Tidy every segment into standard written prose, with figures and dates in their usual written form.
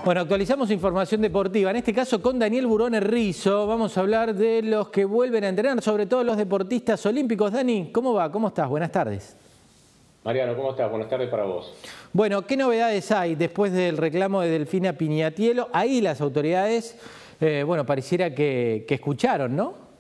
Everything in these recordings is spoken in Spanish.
Bueno, actualizamos información deportiva, en este caso con Daniel Burone Rizo. Vamos a hablar de los que vuelven a entrenar, sobre todo los deportistas olímpicos. Dani, ¿cómo va? ¿Cómo estás? Buenas tardes. Mariano, ¿cómo estás? Buenas tardes para vos. Bueno, ¿qué novedades hay después del reclamo de Delfina Piñatielo? Ahí las autoridades, bueno, pareciera que escucharon, ¿no?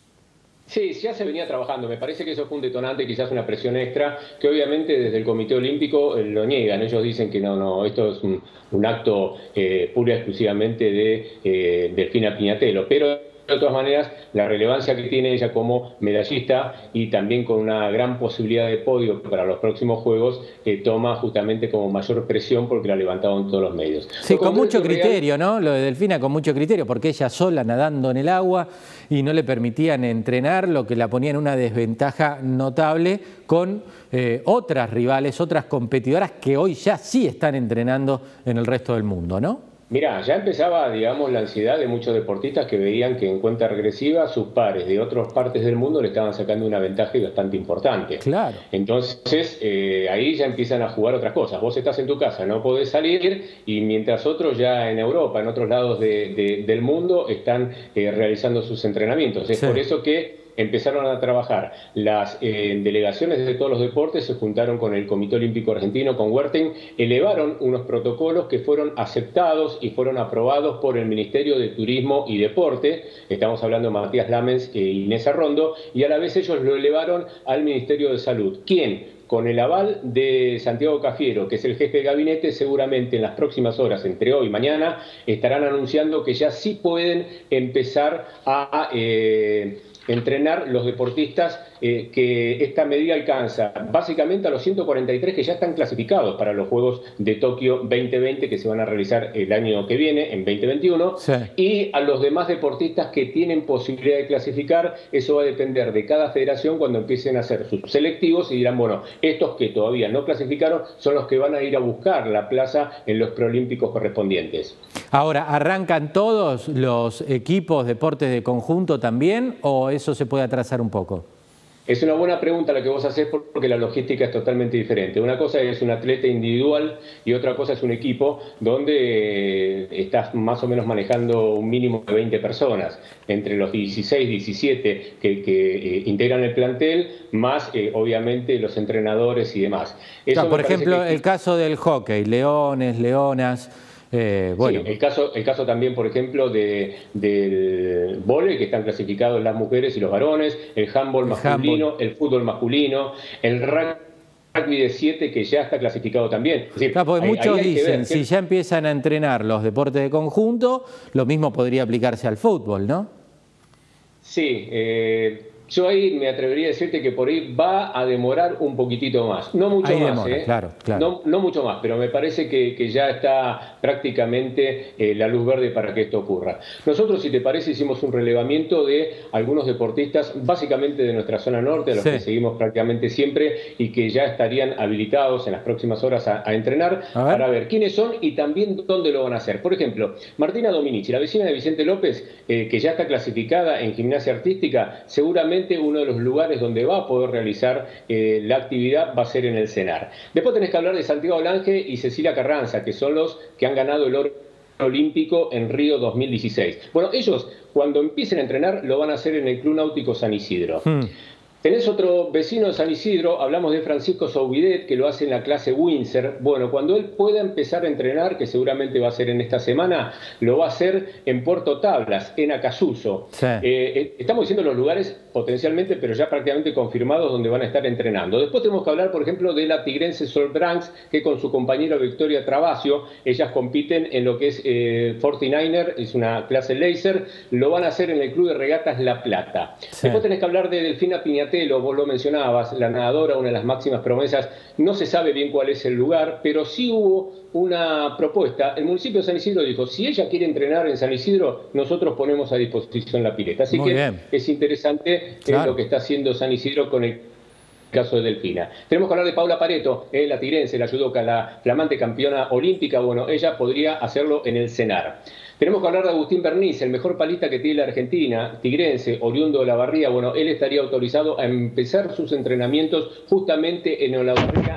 Sí, ya se venía trabajando. Me parece que eso fue un detonante, quizás una presión extra, que obviamente desde el Comité Olímpico lo niegan. Ellos dicen que no, esto es un acto pura y exclusivamente de Delfina Piñatielo. Pero de todas maneras, la relevancia que tiene ella como medallista y también con una gran posibilidad de podio para los próximos Juegos, toma justamente como mayor presión porque la levantaron todos los medios. Sí, con mucho criterio, ¿no? Lo de Delfina con mucho criterio, porque ella sola nadando en el agua y no le permitían entrenar, lo que la ponía en una desventaja notable con otras rivales, otras competidoras que hoy ya sí están entrenando en el resto del mundo, ¿no? Mirá, ya empezaba, digamos, la ansiedad de muchos deportistas que veían que en cuenta regresiva sus pares de otras partes del mundo le estaban sacando una ventaja bastante importante. Claro. Entonces, ahí ya empiezan a jugar otras cosas. Vos estás en tu casa, no podés salir, y mientras otros ya en Europa, en otros lados del mundo, están realizando sus entrenamientos. Es por eso que empezaron a trabajar. Las delegaciones de todos los deportes se juntaron con el Comité Olímpico Argentino, con Huerten, elevaron unos protocolos que fueron aceptados y fueron aprobados por el Ministerio de Turismo y Deporte. Estamos hablando de Matías Lamens e Inés Arrondo, y a la vez ellos lo elevaron al Ministerio de Salud. ¿Quién? Con el aval de Santiago Cafiero, que es el jefe de gabinete, seguramente en las próximas horas, entre hoy y mañana, estarán anunciando que ya sí pueden empezar a entrenar los deportistas, que esta medida alcanza básicamente a los 143 que ya están clasificados para los Juegos de Tokio 2020 que se van a realizar el año que viene, en 2021, y a los demás deportistas que tienen posibilidad de clasificar. Eso va a depender de cada federación cuando empiecen a hacer sus selectivos y dirán, bueno, estos que todavía no clasificaron son los que van a ir a buscar la plaza en los preolímpicos correspondientes. Ahora, ¿arrancan todos los equipos deportes de conjunto también o eso se puede atrasar un poco? Es una buena pregunta la que vos hacés, porque la logística es totalmente diferente. Una cosa es un atleta individual y otra cosa es un equipo donde estás más o menos manejando un mínimo de 20 personas, entre los 16, 17 que integran el plantel, más obviamente los entrenadores y demás. Eso por ejemplo, el caso del hockey, leones, leonas. Bueno. Sí, el caso también, por ejemplo, del vóley, que están clasificados las mujeres y los varones, el handball masculino, el fútbol masculino, el rugby de 7, que ya está clasificado también. Es decir, porque muchos dicen, si ya empiezan a entrenar los deportes de conjunto, lo mismo podría aplicarse al fútbol, ¿no? Sí, yo ahí me atrevería a decirte que por ahí va a demorar un poquitito más. No mucho más, demora, claro. No mucho más, pero me parece que ya está prácticamente la luz verde para que esto ocurra. Nosotros, si te parece, hicimos un relevamiento de algunos deportistas, básicamente de nuestra zona norte, a los que seguimos prácticamente siempre y que ya estarían habilitados en las próximas horas a entrenar, para ver quiénes son y también dónde lo van a hacer. Por ejemplo, Martina Dominici, la vecina de Vicente López, que ya está clasificada en gimnasia artística, seguramente uno de los lugares donde va a poder realizar la actividad va a ser en el CENAR. Después tenés que hablar de Santiago Lange y Cecilia Carranza, que son los que han ganado el oro olímpico en Río 2016. Bueno, ellos cuando empiecen a entrenar lo van a hacer en el Club Náutico San Isidro. Tenés otro vecino de San Isidro, hablamos de Francisco Soubidet, que lo hace en la clase Windsor. Bueno, cuando él pueda empezar a entrenar, que seguramente va a ser en esta semana, lo va a hacer en Puerto Tablas, en Acasuso. Estamos diciendo los lugares potencialmente, pero ya prácticamente confirmados, donde van a estar entrenando. Después tenemos que hablar, por ejemplo, de la tigrense Sol Branks, que con su compañera Victoria Travasio, ellas compiten en lo que es 49er, es una clase laser, lo van a hacer en el Club de Regatas La Plata. Después tenés que hablar de Delfina Piñatielo, vos lo mencionabas, la nadadora, una de las máximas promesas. No se sabe bien cuál es el lugar, pero sí hubo una propuesta. El municipio de San Isidro dijo, si ella quiere entrenar en San Isidro, nosotros ponemos a disposición la pileta. Así que es interesante lo que está haciendo San Isidro con el caso de Delfina. Tenemos que hablar de Paula Pareto, la tigrense, la judoka, la flamante campeona olímpica. Bueno, ella podría hacerlo en el CENAR. Tenemos que hablar de Agustín Bernice, el mejor palista que tiene la Argentina, tigrense, oriundo de Olavarría. Bueno, él estaría autorizado a empezar sus entrenamientos justamente en Olavarría, en el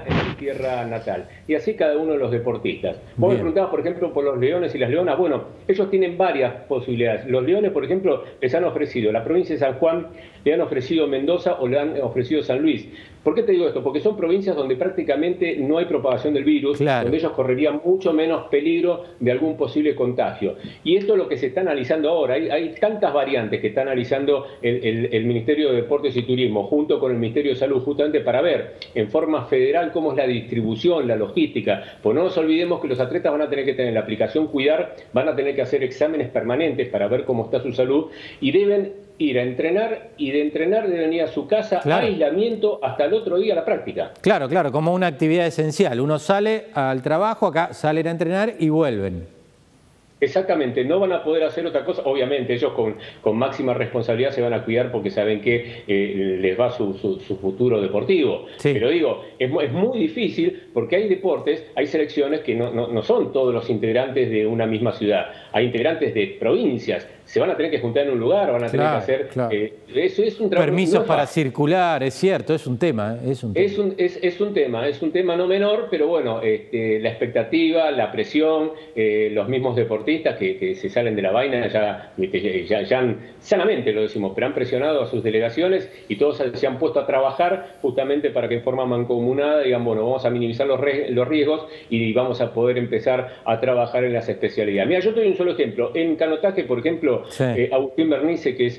tierra natal. Y así cada uno de los deportistas. Vos me preguntabas, por ejemplo, por los leones y las leonas. Bueno, ellos tienen varias posibilidades. Los leones, por ejemplo, les han ofrecido la provincia de San Juan, le han ofrecido Mendoza o le han ofrecido San Luis. ¿Por qué te digo esto? Porque son provincias donde prácticamente no hay propagación del virus, claro, donde ellos correrían mucho menos peligro de algún posible contagio. Y esto es lo que se está analizando ahora. Hay tantas variantes que está analizando el Ministerio de Deportes y Turismo junto con el Ministerio de Salud, justamente para ver en forma federal cómo es la distribución, la logística. Pues no nos olvidemos que los atletas van a tener que tener la aplicación Cuidar, van a tener que hacer exámenes permanentes para ver cómo está su salud y deben ir a entrenar, y de entrenar deben ir a su casa, claro, aislamiento hasta el otro día a la práctica. Claro, claro, como una actividad esencial. Uno sale al trabajo, acá salen a entrenar y vuelven. Exactamente, no van a poder hacer otra cosa. Obviamente ellos con máxima responsabilidad se van a cuidar porque saben que les va su futuro deportivo. Sí. Pero digo, es muy difícil porque hay deportes, hay selecciones que no son todos los integrantes de una misma ciudad. Hay integrantes de provincias. Se van a tener que juntar en un lugar, van a tener que hacer... Claro. Eso es un trabajo... Permisos para circular, es cierto, es un tema. Es un tema no menor, pero bueno, la expectativa, la presión, los mismos deportistas que se salen de la vaina, ya sanamente lo decimos, pero han presionado a sus delegaciones y todos se han puesto a trabajar justamente para que en forma mancomunada digan, bueno, vamos a minimizar los riesgos y vamos a poder empezar a trabajar en las especialidades. Mira, yo te doy un solo ejemplo. En canotaje, por ejemplo, sí, Agustín Bernice, que es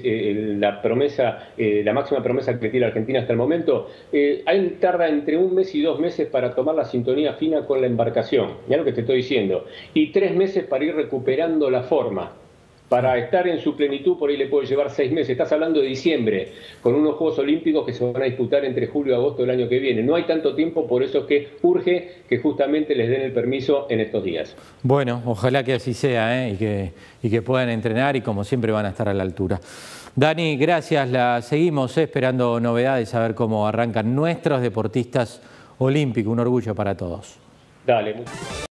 la máxima promesa que tiene Argentina hasta el momento, tarda entre 1 mes y 2 meses para tomar la sintonía fina con la embarcación, ya lo que te estoy diciendo, y 3 meses para ir recuperando la forma. Para estar en su plenitud, por ahí le puede llevar 6 meses. Estás hablando de diciembre, con unos Juegos Olímpicos que se van a disputar entre julio y agosto del año que viene. No hay tanto tiempo, por eso es que urge que justamente les den el permiso en estos días. Bueno, ojalá que así sea, y que puedan entrenar y como siempre van a estar a la altura. Dani, gracias. La seguimos esperando novedades, a ver cómo arrancan nuestros deportistas olímpicos. Un orgullo para todos. Dale.